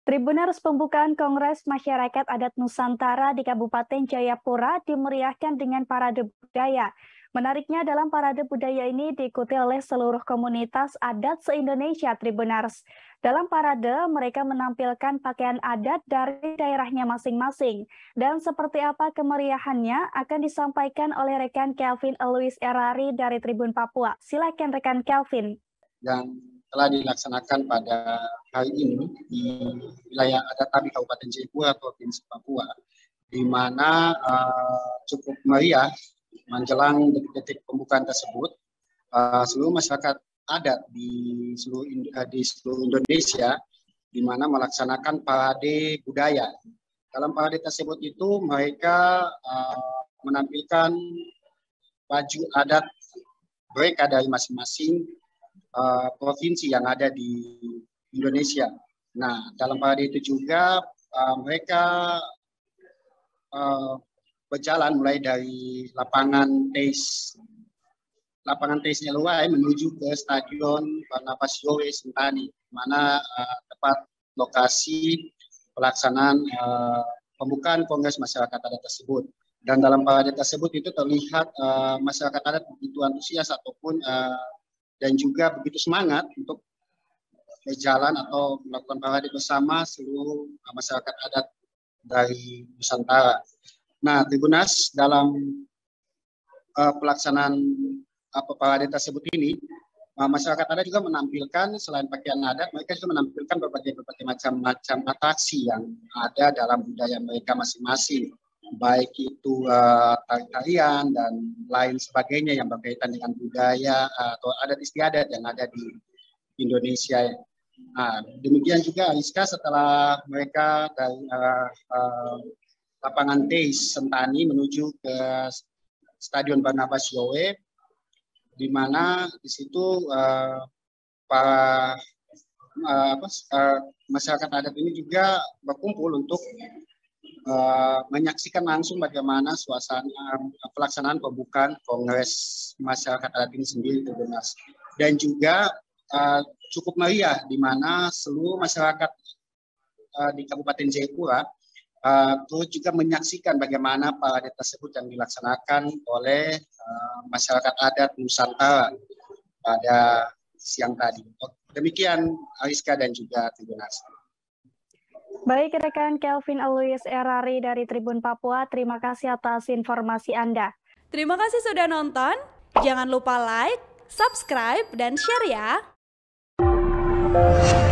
Tribuners pembukaan Kongres Masyarakat Adat Nusantara di Kabupaten Jayapura dimeriahkan dengan parade budaya. Menariknya dalam parade budaya ini diikuti oleh seluruh komunitas adat se-Indonesia Tribuners. Dalam parade mereka menampilkan pakaian adat dari daerahnya masing-masing. Dan seperti apa kemeriahannya akan disampaikan oleh rekan Kelvin Alois Erari dari Tribun Papua. Silakan rekan Kelvin. Yang telah dilaksanakan pada hari ini di wilayah adat Tabi Kabupaten Jayapura, Provinsi Papua, di mana cukup meriah menjelang detik-detik pembukaan tersebut. Seluruh masyarakat adat di seluruh Indonesia, di mana melaksanakan parade budaya. Dalam parade tersebut itu mereka menampilkan baju adat mereka dari masing-masing provinsi yang ada di Indonesia. Nah, dalam parade itu juga mereka berjalan mulai dari lapangan TEIS LY menuju ke Stadion Barnabas Yowe Sentani, mana tepat lokasi pelaksanaan pembukaan Kongres Masyarakat Adat tersebut. Dan dalam parade tersebut itu terlihat masyarakat adat begitu antusias ataupun dan juga begitu semangat untuk berjalan atau melakukan parade bersama seluruh masyarakat adat dari Nusantara. Nah, Tribuners dalam pelaksanaan parade tersebut ini, masyarakat adat juga menampilkan selain pakaian adat, mereka juga menampilkan berbagai macam atraksi yang ada dalam budaya mereka masing-masing, baik itu tarian dan lain sebagainya yang berkaitan dengan budaya atau adat istiadat yang ada di Indonesia. Nah, demikian juga Ariska, setelah mereka dari lapangan TEIS Sentani menuju ke Stadion Barnabas Yowe, di mana di situ para masyarakat adat ini juga berkumpul untuk menyaksikan langsung bagaimana suasana pelaksanaan pembukaan Kongres Masyarakat Adat ini sendiri, Tribuners. Dan juga cukup meriah di mana seluruh masyarakat di Kabupaten Jayapura terus juga menyaksikan bagaimana parade tersebut yang dilaksanakan oleh masyarakat adat Nusantara pada siang tadi. Demikian Ariska dan juga Tribuners. Baik, rekan Kelvin Alois Erari dari Tribun Papua, terima kasih atas informasi Anda. Terima kasih sudah nonton, jangan lupa like, subscribe, dan share ya.